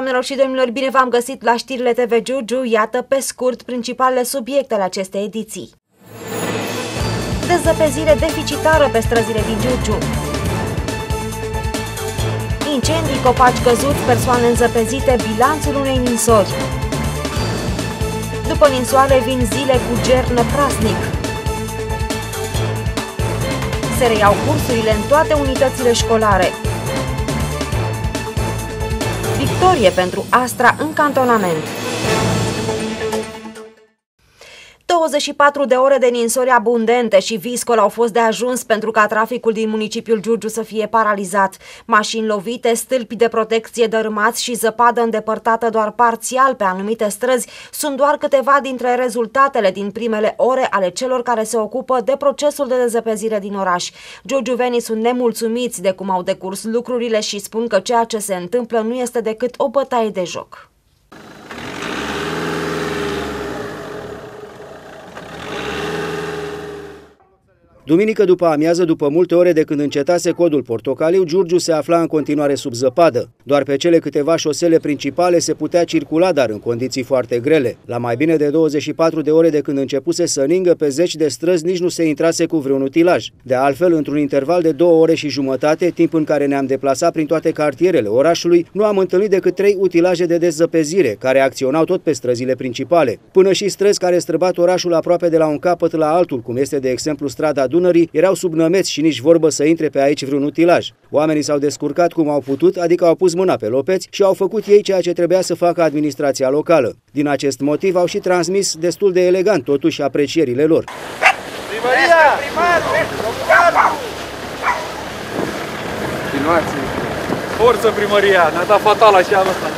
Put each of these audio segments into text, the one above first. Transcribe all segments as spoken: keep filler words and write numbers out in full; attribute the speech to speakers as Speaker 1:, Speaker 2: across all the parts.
Speaker 1: Doamnelor și domnilor, bine v-am găsit la știrile T V Giurgiu. Iată pe scurt principalele subiecte ale acestei ediții. Dezăpezire deficitară pe străzile din Giurgiu. Incendii, copaci căzuți, persoane înzăpezite, bilanțul unei ninsori. După ninsoare vin zile cu ger năprasnic. Se reiau cursurile în toate unitățile școlare. Victorie pentru Astra în cantonament. douăzeci și patru de ore de ninsori abundente și viscol au fost de ajuns pentru ca traficul din municipiul Giurgiu să fie paralizat. Mașini lovite, stâlpi de protecție dărâmați și zăpadă îndepărtată doar parțial pe anumite străzi sunt doar câteva dintre rezultatele din primele ore ale celor care se ocupă de procesul de dezăpezire din oraș. Giurgiuvenii sunt nemulțumiți de cum au decurs lucrurile și spun că ceea ce se întâmplă nu este decât o bătaie de joc.
Speaker 2: Duminică după amiază, după multe ore de când încetase codul portocaliu, Giurgiu se afla în continuare sub zăpadă. Doar pe cele câteva șosele principale se putea circula, dar în condiții foarte grele. La mai bine de douăzeci și patru de ore de când începuse să ningă, pe zeci de străzi nici nu se intrase cu vreun utilaj. De altfel, într-un interval de două ore și jumătate, timp în care ne-am deplasat prin toate cartierele orașului, nu am întâlnit decât trei utilaje de dezăpezire, care acționau tot pe străzile principale. Până și străzi care străbat orașul aproape de la un capăt la altul, cum este de exemplu strada Dunării, erau sub nămeți și nici vorbă să intre pe aici vreun utilaj. Oamenii s-au descurcat cum au putut, adică au pus mâna pe lopeți și au făcut ei ceea ce trebuia să facă administrația locală. Din acest motiv au și transmis destul de elegant totuși aprecierile lor.
Speaker 3: Primăria! Continuați! Forță primăria! Ne-a dat fatal așa anul ăsta.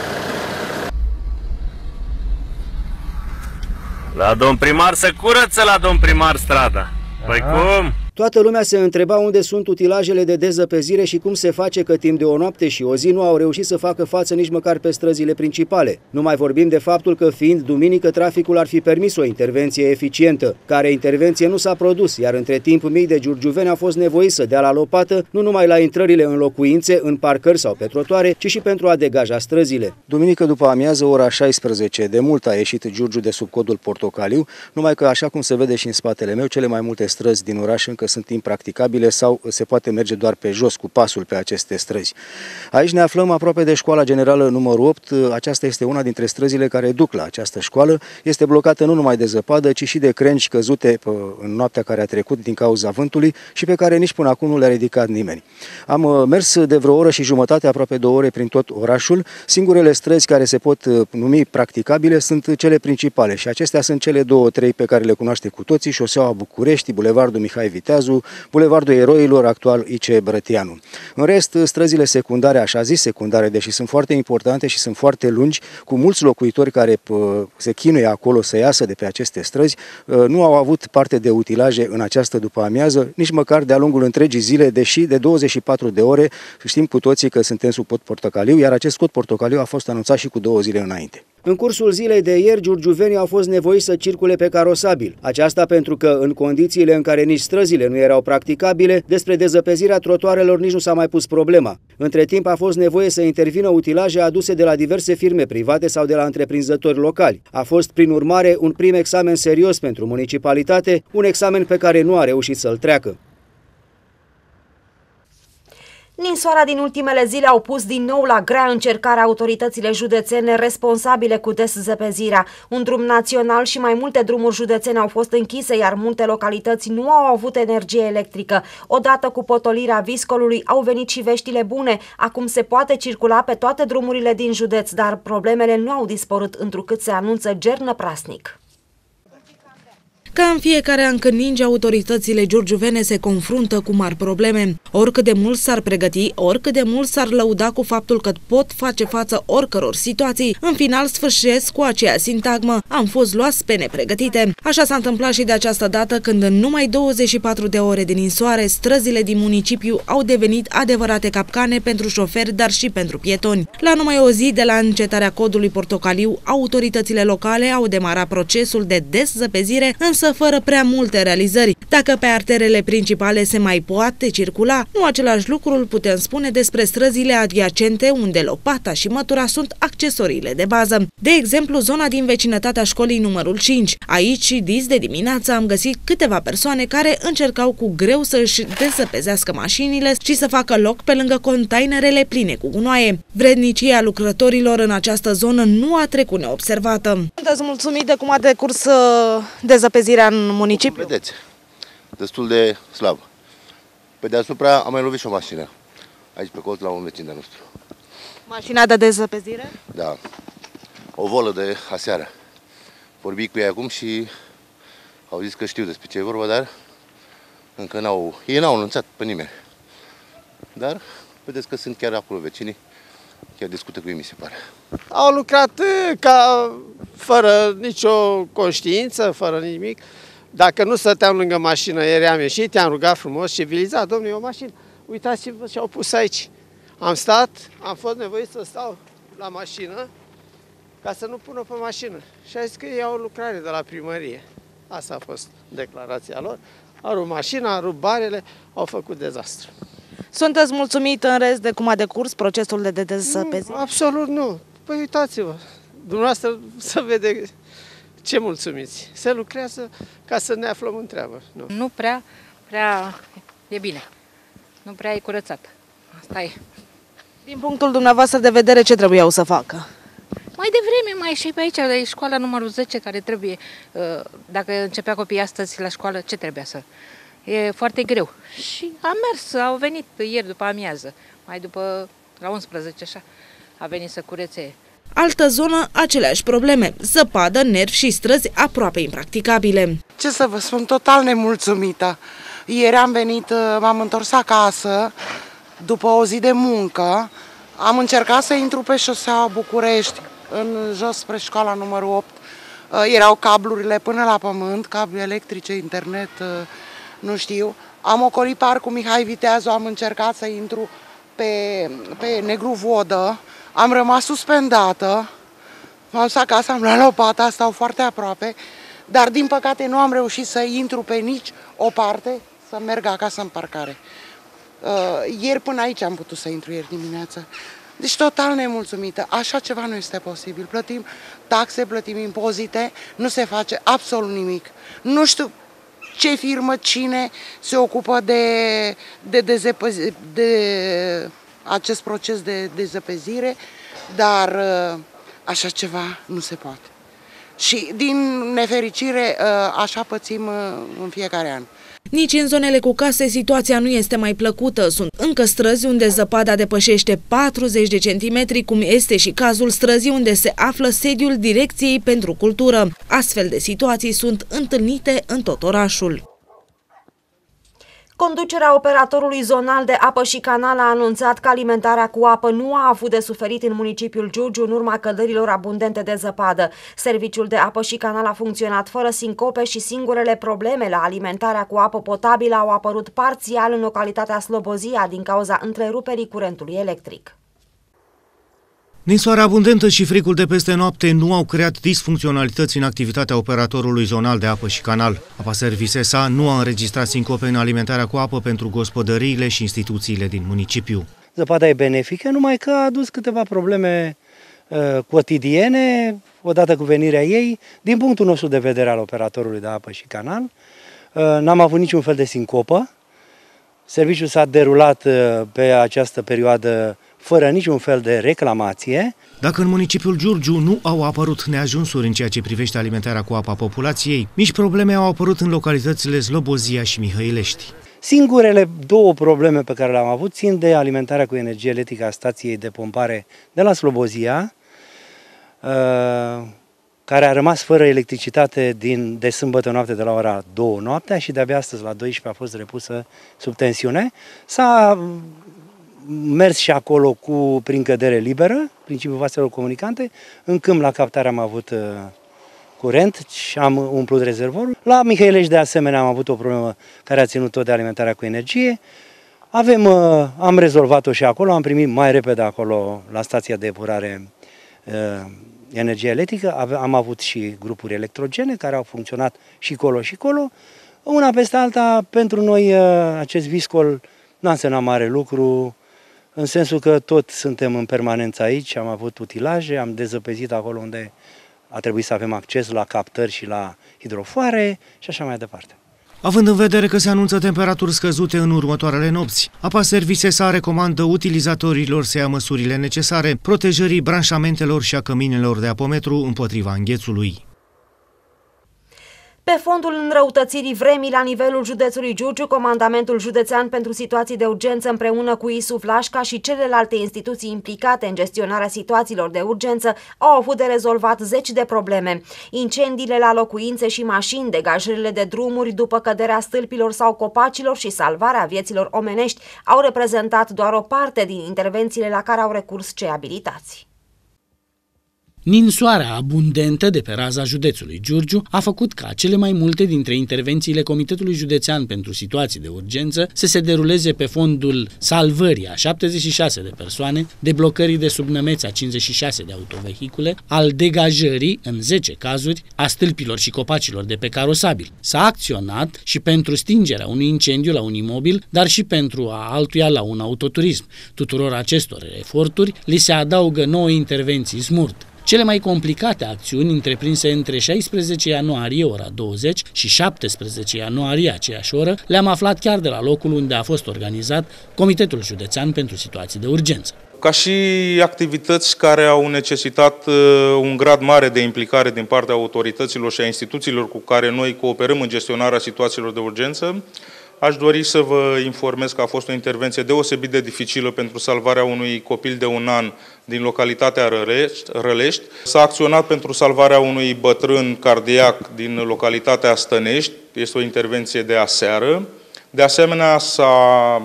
Speaker 4: La domn primar să curăță la domn primar strada. Păi cum?
Speaker 2: Toată lumea se întreba unde sunt utilajele de dezăpezire și cum se face că timp de o noapte și o zi nu au reușit să facă față nici măcar pe străzile principale. Nu mai vorbim de faptul că, fiind duminică, traficul ar fi permis o intervenție eficientă, care intervenție nu s-a produs, iar între timp mii de giurgiuveni au fost nevoiți să dea la lopată, nu numai la intrările în locuințe, în parcări sau pe trotuare, ci și pentru a degaja străzile. Duminică după amiază, ora șaisprezece, de mult a ieșit Giurgiu de sub codul portocaliu, numai că, așa cum se vede și în spatele meu, cele mai multe străzi din oraș încă sunt impracticabile sau se poate merge doar pe jos cu pasul pe aceste străzi. Aici ne aflăm aproape de școala generală numărul opt. Aceasta este una dintre străzile care duc la această școală. Este blocată nu numai de zăpadă, ci și de crengi căzute în noaptea care a trecut din cauza vântului și pe care nici până acum nu le-a ridicat nimeni. Am mers de vreo oră și jumătate, aproape două ore, prin tot orașul. Singurele străzi care se pot numi practicabile sunt cele principale și acestea sunt cele două, trei pe care le cunoaște cu toții: șoseaua București, bulevardul Mihai Viteazu, bulevardul Eroilor, actual I C E Brătianu. În rest, străzile secundare, așa zis secundare, deși sunt foarte importante și sunt foarte lungi, cu mulți locuitori care se chinuie acolo să iasă de pe aceste străzi, nu au avut parte de utilaje în această după-amiază, nici măcar de-a lungul întregii zile, deși de douăzeci și patru de ore știm cu toții că suntem sub cod portocaliu, iar acest cod portocaliu a fost anunțat și cu două zile înainte. În cursul zilei de ieri, giurgiuvenii au fost nevoiți să circule pe carosabil. Aceasta pentru că, în condițiile în care nici străzile nu erau practicabile, despre dezăpezirea trotuarelor nici nu s-a mai pus problema. Între timp a fost nevoie să intervină utilaje aduse de la diverse firme private sau de la întreprinzători locali. A fost, prin urmare, un prim examen serios pentru municipalitate, un examen pe care nu a reușit să-l treacă.
Speaker 1: Ninsoarea din ultimele zile au pus din nou la grea încercare autoritățile județene responsabile cu dezăpezirea. Un drum național și mai multe drumuri județene au fost închise, iar multe localități nu au avut energie electrică. Odată cu potolirea viscolului au venit și veștile bune. Acum se poate circula pe toate drumurile din județ, dar problemele nu au dispărut întrucât se anunță ger năprasnic.
Speaker 5: Ca în fiecare an când ninge, autoritățile giurgiuvene se confruntă cu mari probleme. Oricât de mult s-ar pregăti, oricât de mult s-ar lăuda cu faptul că pot face față oricăror situații, în final sfârșesc cu aceea sintagmă: am fost luați pe nepregătite. Așa s-a întâmplat și de această dată, când în numai douăzeci și patru de ore de ninsoare, străzile din municipiu au devenit adevărate capcane pentru șoferi, dar și pentru pietoni. La numai o zi de la încetarea codului portocaliu, autoritățile locale au demarat procesul de dezăpezire în însă fără prea multe realizări. Dacă pe arterele principale se mai poate circula, nu același lucru îl putem spune despre străzile adiacente, unde lopata și mătura sunt accesoriile de bază. De exemplu, zona din vecinătatea școlii numărul cinci. Aici și dis de dimineață am găsit câteva persoane care încercau cu greu să își dezăpezească mașinile și să facă loc pe lângă containerele pline cu gunoaie. Vrednicia lucrătorilor în această zonă nu a trecut neobservată.
Speaker 6: Sunteți mulțumit de cum a decurs dezăpezirea în municipiu?
Speaker 7: Vedeți, destul de slab. Pe deasupra am mai lovit și o mașină, aici pe colț la un vecin de nostru.
Speaker 6: Mașina de dezăpezire?
Speaker 7: Da, o volă de aseară. Vorbi cu ei acum și au zis că știu despre ce e vorba, dar încă n-au, ei n-au anunțat pe nimeni. Dar vedeți că sunt chiar acolo vecinii, chiar discută cu ei, mi se pare.
Speaker 8: Au lucrat ca fără nicio conștiință, fără nimic. Dacă nu stăteam lângă mașină, ieri am ieșit, i-am rugat frumos, civilizat, domnule, o mașină, uitați-vă ce au pus aici. Am stat, am fost nevoit să stau la mașină ca să nu pună pe mașină. Și a zis că ei au lucrare de la primărie. Asta a fost declarația lor. Au rupt mașina, au rupt barele, au făcut dezastru.
Speaker 6: Sunteți mulțumit în rest de cum a decurs procesul de dezăpezire?
Speaker 8: Absolut nu. Păi uitați-vă, dumneavoastră să vede ce mulțumiți. Se lucrează ca să ne aflăm în treabă. Nu,
Speaker 9: nu prea, prea e bine. Nu prea e curățat. Asta e.
Speaker 6: Din punctul dumneavoastră de vedere, ce trebuiau să facă?
Speaker 9: Mai devreme, mai și pe aici, e școala numărul zece, care trebuie, dacă începea copiii astăzi la școală, ce trebuia să... E foarte greu. Și am mers, au venit ieri după amiază, mai după, la unsprezece, așa, a venit să curețe.
Speaker 5: Altă zonă, aceleași probleme, zăpadă, nervi și străzi aproape impracticabile.
Speaker 10: Ce să vă spun, total nemulțumită. Ieri am venit, m-am întors acasă, după o zi de muncă, am încercat să intru pe șoseaua București, în jos spre școala numărul opt. Erau cablurile până la pământ, cablu electrice, internet, nu știu. Am ocolit parcul Mihai Viteazu, am încercat să intru pe, pe Negru Vodă, am rămas suspendată, m-am dus acasă, am luat lopata, stau foarte aproape, dar din păcate nu am reușit să intru pe nici o parte, să merg acasă în parcare. Uh, ieri până aici am putut să intru, ieri dimineață. Deci total nemulțumită. Așa ceva nu este posibil. Plătim taxe, plătim impozite, nu se face absolut nimic. Nu știu ce firmă, cine se ocupă de, de, de, de acest proces de dezăpezire, dar așa ceva nu se poate. Și din nefericire așa pățim în fiecare an.
Speaker 5: Nici în zonele cu case situația nu este mai plăcută. Sunt încă străzi unde zăpada depășește patruzeci de centimetri, cum este și cazul străzii unde se află sediul Direcției pentru Cultură. Astfel de situații sunt întâlnite în tot orașul.
Speaker 1: Conducerea operatorului zonal de apă și canal a anunțat că alimentarea cu apă nu a avut de suferit în municipiul Giurgiu în urma căderilor abundente de zăpadă. Serviciul de apă și canal a funcționat fără sincope și singurele probleme la alimentarea cu apă potabilă au apărut parțial în localitatea Slobozia din cauza întreruperii curentului electric.
Speaker 11: Ninsoarea abundentă și frigul de peste noapte nu au creat disfuncționalități în activitatea operatorului zonal de apă și canal. Apa Service S A nu a înregistrat sincope în alimentarea cu apă pentru gospodăriile și instituțiile din municipiu.
Speaker 2: Zăpada e benefică, numai că a adus câteva probleme uh, cotidiene, odată cu venirea ei, din punctul nostru de vedere al operatorului de apă și canal. Uh, n-am avut niciun fel de sincopă. Serviciul s-a derulat uh, pe această perioadă fără niciun fel de reclamație.
Speaker 11: Dacă în municipiul Giurgiu nu au apărut neajunsuri în ceea ce privește alimentarea cu apă a populației, mici probleme au apărut în localitățile Slobozia și Mihăilești.
Speaker 2: Singurele două probleme pe care le-am avut țin de alimentarea cu energie electrică a stației de pompare de la Slobozia, care a rămas fără electricitate din, de sâmbătă noapte de la ora două noaptea și de-abia astăzi la douăsprezece a fost repusă sub tensiune. S-a mers și acolo cu, prin cădere liberă, principiul vaselor comunicante. În câmp la captare am avut uh, curent și am umplut rezervorul. La Mihăilești de asemenea am avut o problemă care a ținut tot de alimentarea cu energie. Avem, uh, am rezolvat-o și acolo, am primit mai repede acolo la stația de epurare uh,
Speaker 12: energie electrică, am avut și grupuri electrogene care au funcționat și colo și colo. Una peste alta, pentru noi acest viscol n-a însemnat mare lucru, în sensul că tot suntem în permanență aici, am avut utilaje, am dezăpezit acolo unde a trebuit să avem acces la captări și la hidrofoare și așa mai departe.
Speaker 11: Având în vedere că se anunță temperaturi scăzute în următoarele nopți, APA Service S A recomandă utilizatorilor să ia măsurile necesare protejării branșamentelor și a căminelor de apometru împotriva înghețului.
Speaker 1: Pe fondul înrăutățirii vremii la nivelul județului Giurgiu, Comandamentul Județean pentru Situații de Urgență împreună cu I S U Vlașca și celelalte instituții implicate în gestionarea situațiilor de urgență au avut de rezolvat zeci de probleme. Incendiile la locuințe și mașini, degajările de drumuri după căderea stâlpilor sau copacilor și salvarea vieților omenești au reprezentat doar o parte din intervențiile la care au recurs cei abilitați.
Speaker 13: Ninsoarea abundentă de pe raza județului Giurgiu a făcut ca cele mai multe dintre intervențiile Comitetului Județean pentru Situații de Urgență să se deruleze pe fondul salvării a șaptezeci și șase de persoane, deblocării de subnămeți a cincizeci și șase de autovehicule, al degajării, în zece cazuri, a stâlpilor și copacilor de pe carosabil. S-a acționat și pentru stingerea unui incendiu la un imobil, dar și pentru a altuia la un autoturism. Tuturor acestor eforturi li se adaugă nouă intervenții smurt. Cele mai complicate acțiuni întreprinse între șaisprezece ianuarie ora douăzeci și șaptesprezece ianuarie aceeași oră le-am aflat chiar de la locul unde a fost organizat Comitetul Județean pentru Situații de Urgență.
Speaker 14: Ca și activități care au necesitat un grad mare de implicare din partea autorităților și a instituțiilor cu care noi cooperăm în gestionarea situațiilor de urgență, aș dori să vă informez că a fost o intervenție deosebit de dificilă pentru salvarea unui copil de un an din localitatea Rălești. S-a acționat pentru salvarea unui bătrân cardiac din localitatea Stănești. Este o intervenție de aseară. De asemenea, s-a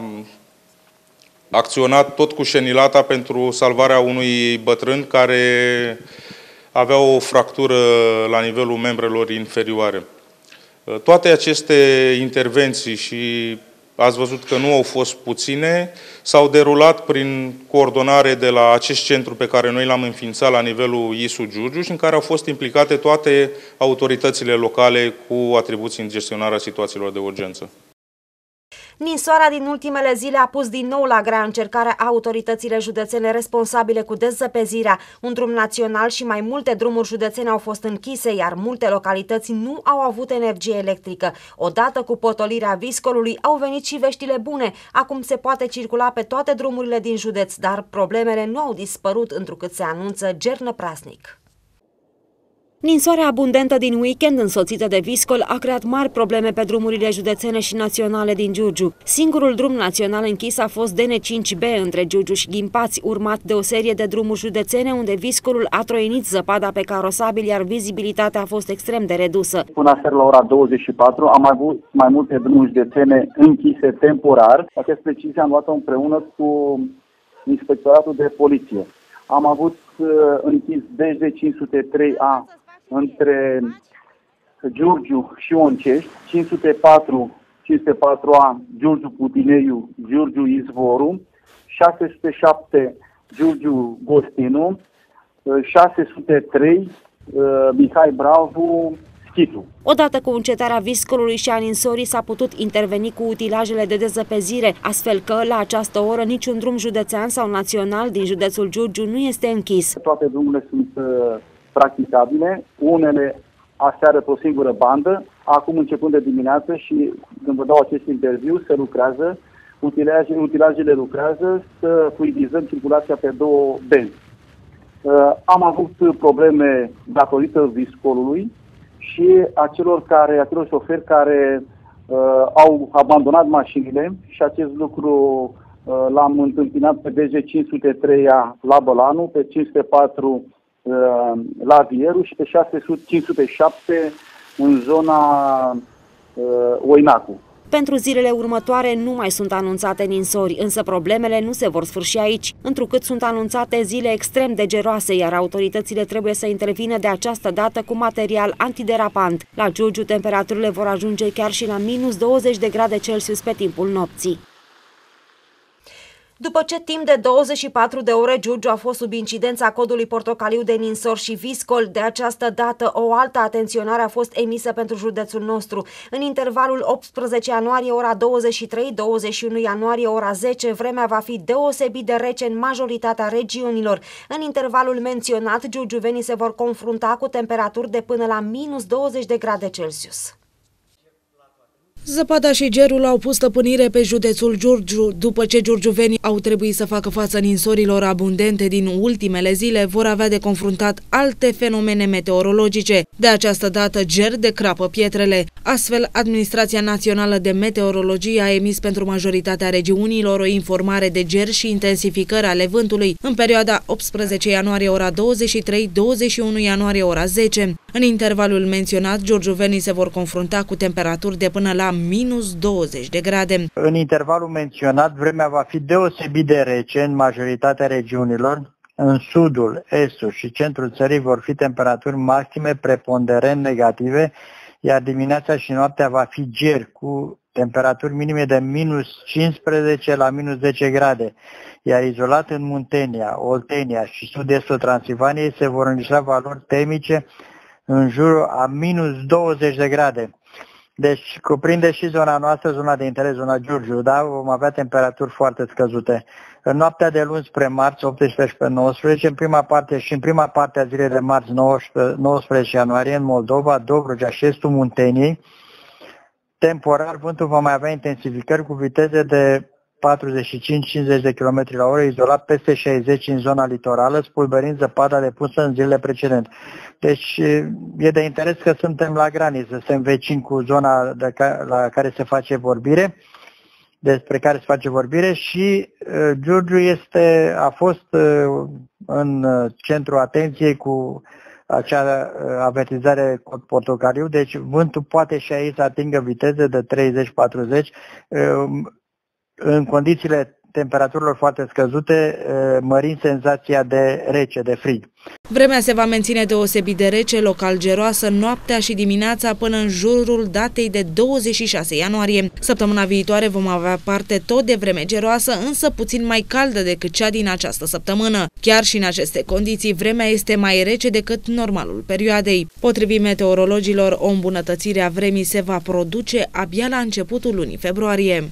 Speaker 14: acționat tot cu șenilata pentru salvarea unui bătrân care avea o fractură la nivelul membrelor inferioare. Toate aceste intervenții, și ați văzut că nu au fost puține, s-au derulat prin coordonare de la acest centru pe care noi l-am înființat la nivelul I S U Giurgiu și în care au fost implicate toate autoritățile locale cu atribuții în gestionarea situațiilor de urgență.
Speaker 1: Ninsoarea din ultimele zile a pus din nou la grea încercare autoritățile județene responsabile cu dezăpezirea. Un drum național și mai multe drumuri județene au fost închise, iar multe localități nu au avut energie electrică. Odată cu potolirea viscolului au venit și veștile bune. Acum se poate circula pe toate drumurile din județ, dar problemele nu au dispărut, întrucât se anunță gernă praznic. Ninsoarea abundentă din weekend, însoțită de viscol, a creat mari probleme pe drumurile județene și naționale din Giurgiu. Singurul drum național închis a fost D N cinci B între Giurgiu și Ghimpați, urmat de o serie de drumuri județene unde viscolul a troienit zăpada pe carosabil, iar vizibilitatea a fost extrem de redusă.
Speaker 15: Până aseară la ora douăzeci și patru am avut mai multe drumuri județene închise temporar. Această decizie am luat-o împreună cu Inspectoratul de Poliție. Am avut uh, închis D J cinci sute trei A între Giurgiu și Oncești, cinci sute patru A Giurgiu Putineiu, Giurgiu Izvoru, șase sute șapte Giurgiu Gostinu, șase sute trei Mihai Bravu, Schitu.
Speaker 1: Odată cu încetarea viscolului și a ninsorii s-a putut interveni cu utilajele de dezăpezire, astfel că la această oră niciun drum județean sau național din județul Giurgiu nu este închis.
Speaker 15: Toate drumurile sunt uh, practicabile, unele aseară pe o singură bandă, acum începând de dimineață și când vă dau acest interviu, se lucrează, utilaje, utilajele lucrează, să fluidizăm circulația pe două benzi. Uh, am avut probleme datorită viscolului și acelor care, acelor șoferi care uh, au abandonat mașinile, și acest lucru uh, l-am întâmpinat pe D J cinci sute trei A la Bălanu, pe cinci sute patru uh, la Vieru și pe cinci sute șapte în zona uh, Oinacu.
Speaker 1: Pentru zilele următoare nu mai sunt anunțate ninsori, însă problemele nu se vor sfârși aici, întrucât sunt anunțate zile extrem de geroase, iar autoritățile trebuie să intervină de această dată cu material antiderapant. La Giurgiu, temperaturile vor ajunge chiar și la minus douăzeci de grade Celsius pe timpul nopții. După ce timp de douăzeci și patru de ore Giurgiu a fost sub incidența codului portocaliu de ninsori și viscol, de această dată o altă atenționare a fost emisă pentru județul nostru. În intervalul optsprezece ianuarie ora douăzeci și trei - douăzeci și unu ianuarie ora zece, vremea va fi deosebit de rece în majoritatea regiunilor. În intervalul menționat, giurgiuvenii se vor confrunta cu temperaturi de până la minus douăzeci de grade Celsius.
Speaker 5: Zăpada și gerul au pus stăpânire pe județul Giurgiu. După ce giurgiuvenii au trebuit să facă față ninsorilor abundente din ultimele zile, vor avea de confruntat alte fenomene meteorologice. De această dată, ger de crapă pietrele. Astfel, Administrația Națională de Meteorologie a emis pentru majoritatea regiunilor o informare de ger și intensificări ale vântului în perioada optsprezece ianuarie ora douăzeci și trei - douăzeci și unu ianuarie ora zece. În intervalul menționat, giurgiuvenii se vor confrunta cu temperaturi de până la minus douăzeci de grade.
Speaker 16: În intervalul menționat, vremea va fi deosebit de rece în majoritatea regiunilor. În sudul, estul și centrul țării vor fi temperaturi maxime preponderent negative, iar dimineața și noaptea va fi ger cu temperaturi minime de minus cincisprezece la minus zece grade, iar izolat în Muntenia, Oltenia și sud-estul Transilvaniei se vor înregistra valori termice în jurul a minus douăzeci de grade. Deci cuprinde și zona noastră, zona de interes, zona Giurgiu, da? Vom avea temperaturi foarte scăzute. În noaptea de luni spre marți, optsprezece nouăsprezece, în prima parte și în prima parte a zilei de marți, nouăsprezece ianuarie, în Moldova, Dobrogea și estul Munteniei, temporar vântul va mai avea intensificări cu viteze de patruzeci și cinci - cincizeci de kilometri la oră, izolat peste șaizeci în zona litorală, spulberind zăpada depusă în zilele precedente. Deci e de interes că suntem la graniță, suntem vecini cu zona de ca, la care se face vorbire, despre care se face vorbire și uh, Giurgiu este, a fost uh, în centrul atenției cu acea uh, avertizare cod portocaliu, deci vântul poate și aici să atingă viteze de treizeci - patruzeci uh, în condițiile temperaturilor foarte scăzute, mărind senzația de rece, de frig.
Speaker 5: Vremea se va menține deosebit de rece, local geroasă, noaptea și dimineața până în jurul datei de douăzeci și șase ianuarie. Săptămâna viitoare vom avea parte tot de vreme geroasă, însă puțin mai caldă decât cea din această săptămână. Chiar și în aceste condiții, vremea este mai rece decât normalul perioadei. Potrivit meteorologilor, o îmbunătățire a vremii se va produce abia la începutul lunii februarie.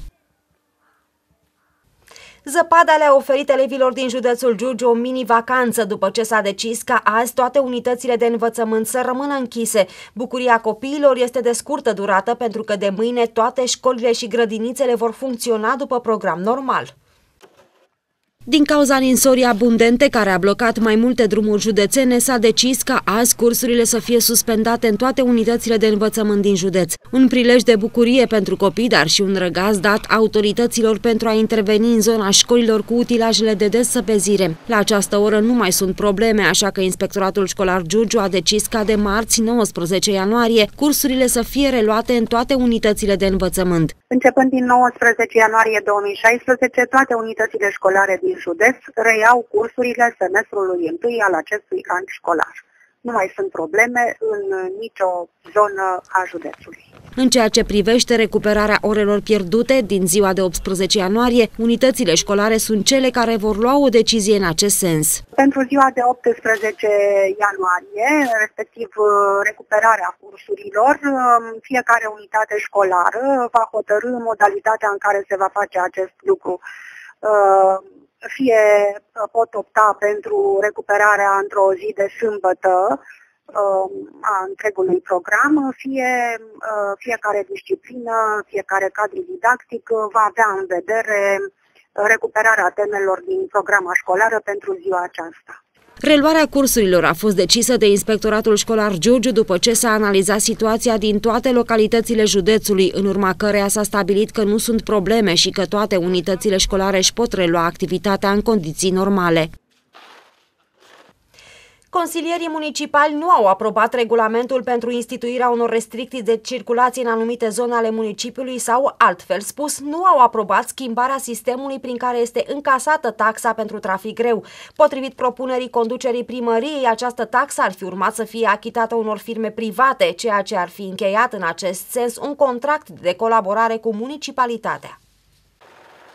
Speaker 1: Zăpada le-a oferit elevilor din județul Giurgiu o mini-vacanță după ce s-a decis ca azi toate unitățile de învățământ să rămână închise. Bucuria copiilor este de scurtă durată pentru că de mâine toate școlile și grădinițele vor funcționa după program normal. Din cauza ninsorii abundente care a blocat mai multe drumuri județene, s-a decis ca azi cursurile să fie suspendate în toate unitățile de învățământ din județ. Un prilej de bucurie pentru copii, dar și un răgaz dat autorităților pentru a interveni în zona școlilor cu utilajele de dezsăpezire. La această oră nu mai sunt probleme, așa că Inspectoratul Școlar Giurgiu a decis ca de marți, nouăsprezece ianuarie, cursurile să fie reluate în toate unitățile de învățământ.
Speaker 17: Începând din nouăsprezece ianuarie două mii șaisprezece, toate unitățile școlare din județ reiau cursurile semestrului întâi al acestui an școlar. Nu mai sunt probleme în nicio zonă a județului.
Speaker 1: În ceea ce privește recuperarea orelor pierdute, din ziua de optsprezece ianuarie, unitățile școlare sunt cele care vor lua o decizie în acest sens.
Speaker 17: Pentru ziua de optsprezece ianuarie, respectiv recuperarea cursurilor, fiecare unitate școlară va hotărî modalitatea în care se va face acest lucru. Fie pot opta pentru recuperarea într-o zi de sâmbătă a întregului program, fie fiecare disciplină, fiecare cadru didactic va avea în vedere recuperarea temelor din programa școlară pentru ziua aceasta.
Speaker 1: Reluarea cursurilor a fost decisă de Inspectoratul Școlar Giurgiu după ce s-a analizat situația din toate localitățile județului, în urma căreia s-a stabilit că nu sunt probleme și că toate unitățile școlare își pot relua activitatea în condiții normale. Consilierii municipali nu au aprobat regulamentul pentru instituirea unor restricții de circulație în anumite zone ale municipiului sau, altfel spus, nu au aprobat schimbarea sistemului prin care este încasată taxa pentru trafic greu. Potrivit propunerii conducerii primăriei, această taxă ar fi urmat să fie achitată unor firme private, ceea ce ar fi încheiat în acest sens un contract de colaborare cu municipalitatea.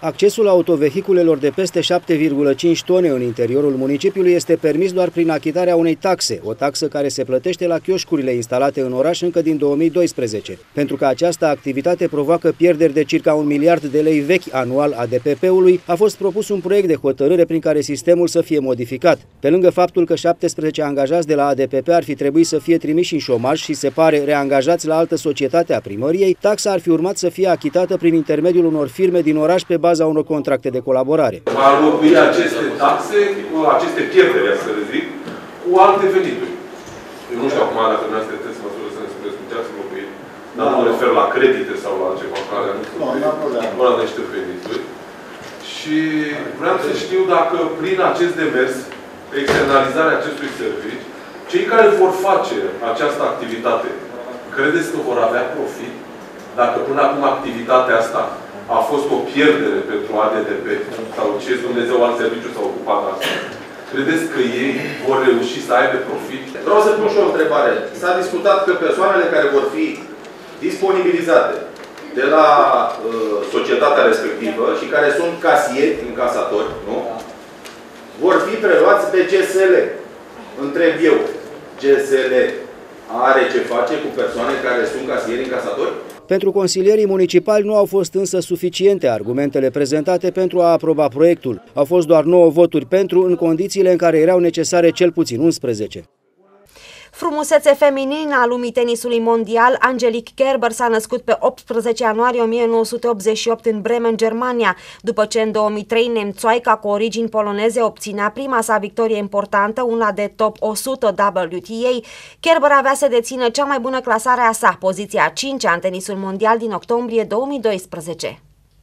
Speaker 2: Accesul autovehiculelor de peste șapte virgulă cinci tone în interiorul municipiului este permis doar prin achitarea unei taxe, o taxă care se plătește la chioșcurile instalate în oraș încă din două mii doisprezece. Pentru că această activitate provoacă pierderi de circa un miliard de lei vechi anual A D P P-ului, a fost propus un proiect de hotărâre prin care sistemul să fie modificat. Pe lângă faptul că șaptesprezece angajați de la A D P P ar fi trebuit să fie trimiși în șomaj și se pare reangajați la altă societate a primăriei, taxa ar fi urmat să fie achitată prin intermediul unor firme din oraș pe baza unor contracte de colaborare.
Speaker 18: Va înlocui aceste taxe, cu aceste pierderi, să le zic, cu alte venituri. Eu nu știu acum dacă nu este trebuie să măsură să ne spuneți cum ce-ați înlocuit, dar nu mă refer la credite sau la ceva care nu sunt la niște venituri. Și vreau să știu dacă prin acest demers, externalizarea acestui serviciu, cei care vor face această activitate, credeți că vor avea profit? Dacă până acum activitatea asta a fost o pierdere pentru A D D P sau ce Dumnezeu alt serviciu s-a ocupat de asta, credeți că ei vor reuși să aibă profit?
Speaker 19: Vreau să pun și o întrebare. S-a discutat că persoanele care vor fi disponibilizate de la uh, societatea respectivă și care sunt casieri, încasatori, nu? Vor fi preluați de G S L. Întreb eu, G S L are ce face cu persoane care sunt casieri, încasatori?
Speaker 2: Pentru consilierii municipali nu au fost însă suficiente argumentele prezentate pentru a aproba proiectul. Au fost doar nouă voturi pentru, în condițiile în care erau necesare cel puțin unsprezece.
Speaker 1: Frumusețe feminină a lumii tenisului mondial, Angelique Kerber s-a născut pe optsprezece ianuarie o mie nouă sute optzeci și opt în Bremen, Germania, după ce în două mii trei nemțoaica cu origini poloneze obținea prima sa victorie importantă, una de top o sută W T A. Kerber avea să dețină cea mai bună clasare a sa, poziția a cincea în tenisul mondial din octombrie două mii doisprezece.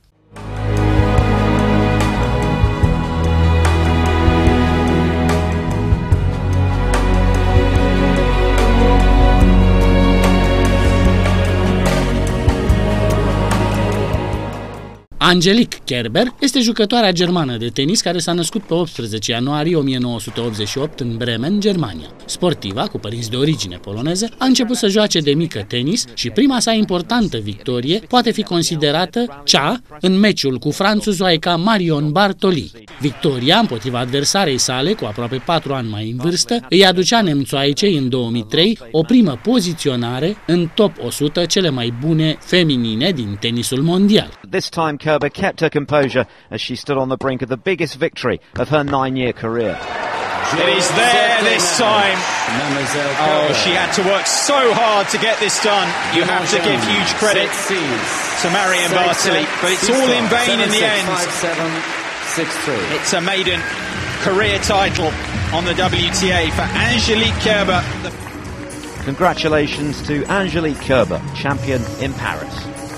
Speaker 13: Angelique Kerber este jucătoarea germană de tenis care s-a născut pe optsprezece ianuarie o mie nouă sute optzeci și opt în Bremen, Germania. Sportiva, cu părinți de origine poloneză, a început să joace de mică tenis și prima sa importantă victorie poate fi considerată cea în meciul cu franțuzoaica Marion Bartoli. Victoria împotriva adversarei sale, cu aproape patru ani mai în vârstă, îi aducea nemțoaicei în două mii trei o primă poziționare în top o sută cele mai bune feminine din tenisul mondial.
Speaker 20: This time Kerber kept her composure as she stood on the brink of the biggest victory of her nine-year career.
Speaker 21: It is there this time. Oh, she had to work so hard to get this done. You have to give huge credit to Marion Bartoli, but it's all in vain in the end. It's a maiden career title on the W T A for Angelique Kerber.
Speaker 20: Congratulations to Angelique Kerber, champion in Paris.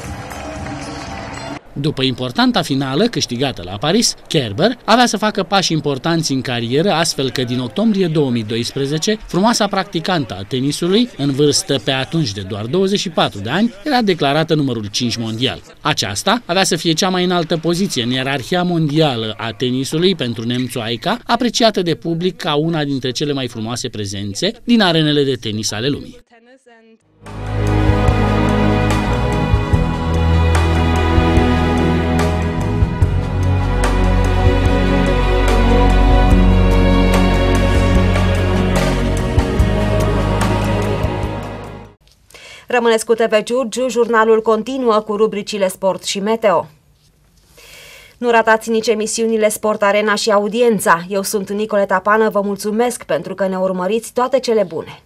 Speaker 13: După importanta finală câștigată la Paris, Kerber avea să facă pași importanți în carieră, astfel că din octombrie două mii doisprezece, frumoasa practicantă a tenisului, în vârstă pe atunci de doar douăzeci și patru de ani, era declarată numărul cinci mondial. Aceasta avea să fie cea mai înaltă poziție în ierarhia mondială a tenisului pentru nemțoaica, apreciată de public ca una dintre cele mai frumoase prezențe din arenele de tenis ale lumii.
Speaker 1: Rămâneți cu T V Giurgiu, jurnalul continuă cu rubricile sport și meteo. Nu ratați nici emisiunile Sport Arena și Audiența. Eu sunt Nicoleta Pană, vă mulțumesc pentru că ne urmăriți, toate cele bune!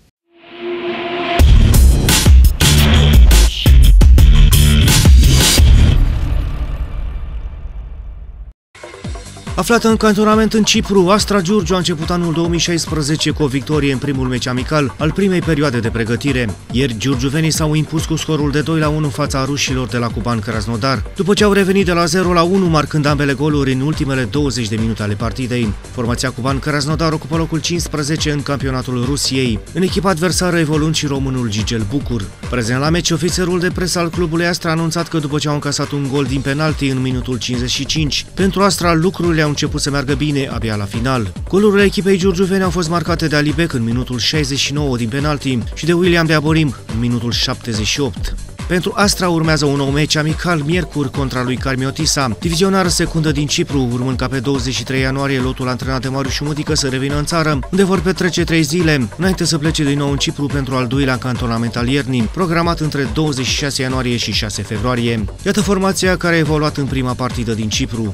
Speaker 11: Aflată în cantonament în Cipru, Astra Giurgiu a început anul două mii șaisprezece cu o victorie în primul meci amical al primei perioade de pregătire. Ieri, giurgiuvenii s-au impus cu scorul de doi la unu în fața rușilor de la Kuban Krasnodar, după ce au revenit de la zero la unu, marcând ambele goluri în ultimele douăzeci de minute ale partidei. Formația Kuban Krasnodar ocupă locul cincisprezece în campionatul Rusiei, în echipa adversară evoluând și românul Gigel Bucur. Prezent la meci, ofițerul de presă al clubului Astra a anunțat că după ce au încasat un gol din penalti în minutul cincizeci și cinci, pentru Astra lucrurile au început să meargă bine abia la final. Golurile echipei giurgiuvene au fost marcate de Ali Bec în minutul șaizeci și nouă din penalti și de William de Aborim în minutul șaptezeci și opt. Pentru Astra urmează un nou meci amical miercuri contra lui Karmiotissa, divizionară secundă din Cipru, urmând ca pe douăzeci și trei ianuarie lotul antrenat de Marius Șumudică să revină în țară, unde vor petrece trei zile, înainte să plece din nou în Cipru pentru al doilea cantonament al iernii, programat între douăzeci și șase ianuarie și șase februarie. Iată formația care a evoluat în prima partidă din Cipru.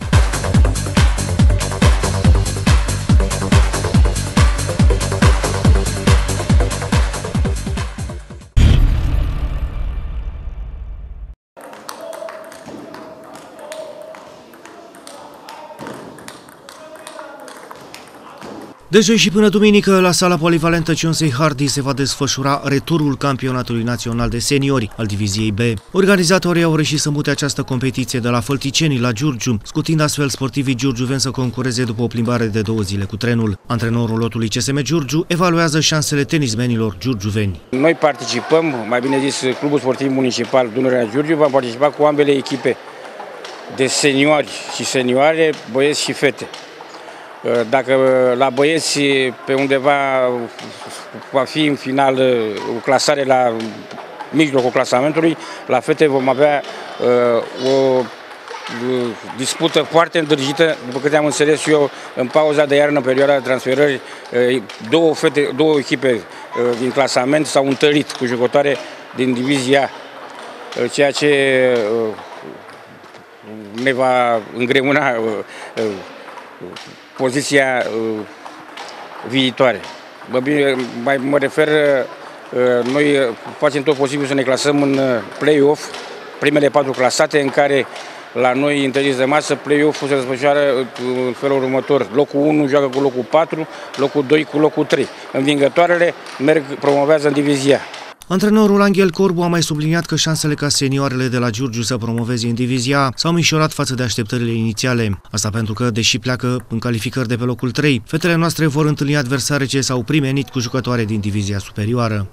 Speaker 11: De joi și până duminică, la sala polivalentă Cionsei Hardy se va desfășura returul campionatului național de seniori al diviziei B. Organizatorii au reușit să mute această competiție de la Fălticeni la Giurgiu, scutind astfel sportivii giurgiuveni să concureze după o plimbare de două zile cu trenul. Antrenorul lotului C S M Giurgiu evaluează șansele tenismenilor giurgiuveni.
Speaker 3: Noi participăm, mai bine zis, Clubul Sportiv Municipal Dunărea Giurgiu va participa cu ambele echipe de seniori și senioare, băieți și fete. Dacă la băieți pe undeva va fi în final o clasare la mijlocul clasamentului, la fete vom avea uh, o dispută foarte îndrăgită, după câte am înțeles eu, în pauza de iarnă, în perioada de transferări, două, fete, două echipe uh, din clasament s-au întărit cu jucătoare din divizia A, ceea ce uh, ne va îngreuna uh, uh, poziția uh, viitoare. Bă, bine, mai mă refer, uh, noi facem tot posibil să ne clasăm în play-off, primele patru clasate, în care la noi, în tenis de masă, play-off-ul se desfășoară în felul următor. Locul unu joacă cu locul patru, locul doi cu locul trei. Învingătoarele merg, promovează în divizia.
Speaker 11: Antrenorul Angel Corbu a mai subliniat că șansele ca senioarele de la Giurgiu să promoveze în divizia s-au mișorat față de așteptările inițiale. Asta pentru că, deși pleacă în calificări de pe locul trei, fetele noastre vor întâlni adversare ce s-au primenit cu jucătoare din divizia superioară.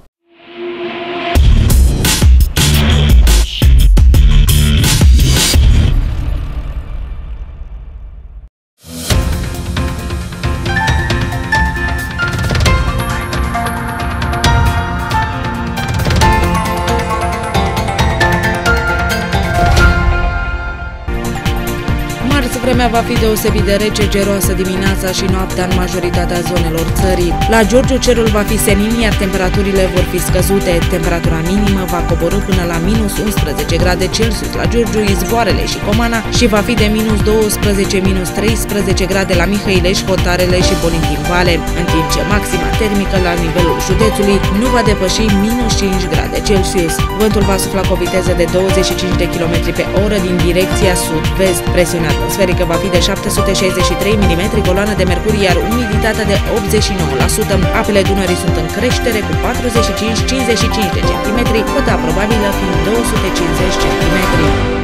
Speaker 5: Vremea va fi deosebit de rece, geroasă dimineața și noaptea în majoritatea zonelor țării. La Giurgiu cerul va fi senin, iar temperaturile vor fi scăzute. Temperatura minimă va coborî până la minus unsprezece grade Celsius la Giurgiu, Izvoarele și Comana și va fi de minus douăsprezece minus treisprezece grade la Mihăileș, Hotarele și Bolintin Vale, în timp ce maxima termică la nivelul județului nu va depăși minus cinci grade Celsius. Vântul va sufla cu o viteză de douăzeci și cinci de kilometri pe oră din direcția sud-vest. Presiunea atmosferică va fi de șapte sute șaizeci și trei milimetri goloană de mercur, iar umiditatea de optzeci și nouă la sută. Apele Dunării sunt în creștere cu patruzeci și cinci cincizeci și cinci de centimetri, cota probabilă fiind două sute cincizeci centimetri.